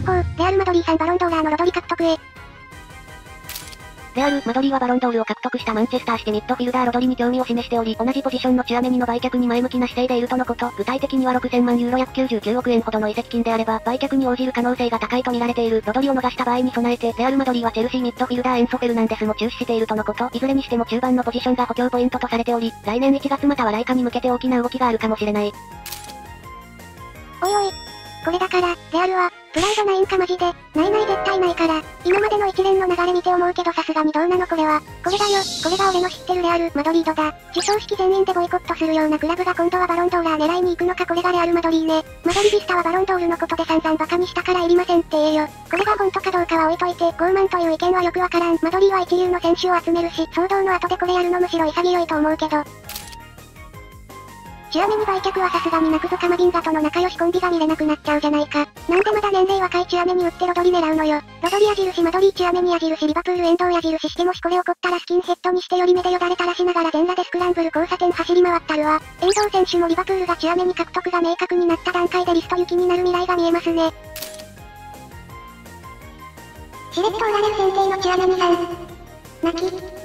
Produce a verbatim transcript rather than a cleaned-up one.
方、レアル・マドリーさんバロンドーラーのロドリ獲得へ。 レアル・マドリーはバロンドールを獲得したマンチェスターシティミッドフィルダーロドリに興味を示しており、同じポジションのチュアメニの売却に前向きな姿勢でいるとのこと。具体的にはろくせんまんユーロ約きゅうじゅうきゅうおくえんほどの移籍金であれば、売却に応じる可能性が高いと見られている。ロドリを逃した場合に備えて、レアル・マドリーはチェルシーミッドフィルダーエンソ・フェルナンデスも注視しているとのこと。いずれにしても中盤のポジションが補強ポイントとされており、来年いちがつまたは来夏に向けて大きな動きがあるかもしれない。 おいおい。これだから、レアルは、プライドないんかマジで、ないない絶対ないから、今までの一連の流れ見て思うけどさすがにどうなのこれは、これだよ、これが俺の知ってるレアル、マドリードだ。授賞式全員でボイコットするようなクラブが今度はバロンドーラー狙いに行くのかこれがレアルマドリーね。マドリビスタはバロンドールのことで散々バカにしたからいりませんって言えよ。これが本当かどうかは置いといて、傲慢という意見はよくわからん。マドリーは一流の選手を集めるし、騒動の後でこれやるのむしろ潔いと思うけど。チュアメニ売却はさすがになくぞカマビンガとの仲良しコンビが見れなくなっちゃうじゃないか。なんでまだ年齢若いチュアメに売ってロドリ狙うのよ。ロドリ矢印マドリーチュアメに矢印リバプール遠藤矢印してもしこれ起こったらスキンヘッドにしてより目でよだれ垂らしながら全裸でスクランブル交差点走り回ったるわ。遠藤選手もリバプールがチュアメに獲得が明確になった段階でリスト行きになる未来が見えますね。しれっとおられる前提のチュアメニさん。泣き。